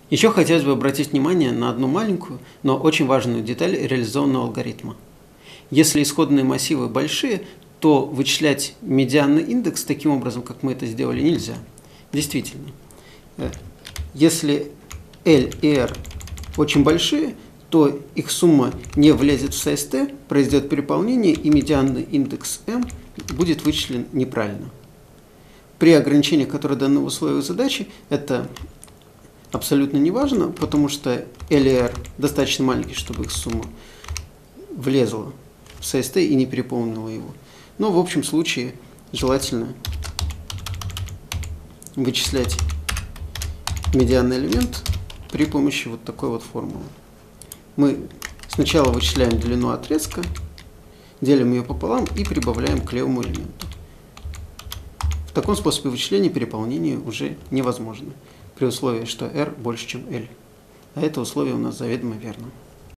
Еще хотелось бы обратить внимание на одну маленькую, но очень важную деталь реализованного алгоритма. Если исходные массивы большие, то вычислять медианный индекс таким образом, как мы это сделали, нельзя. Действительно. Если L и R очень большие, то их сумма не влезет в ССТ, произойдет переполнение, и медианный индекс M будет вычислен неправильно. При ограничении, которое дано в условиях задачи, это абсолютно не важно, потому что L и R достаточно маленькие, чтобы их сумма влезла в ССТ и не переполнила его. Но в общем случае желательно вычислять медианный элемент при помощи вот такой вот формулы. Мы сначала вычисляем длину отрезка, делим ее пополам и прибавляем к левому элементу. В таком способе вычисления переполнения уже невозможно, при условии, что R больше, чем L. А это условие у нас заведомо верно.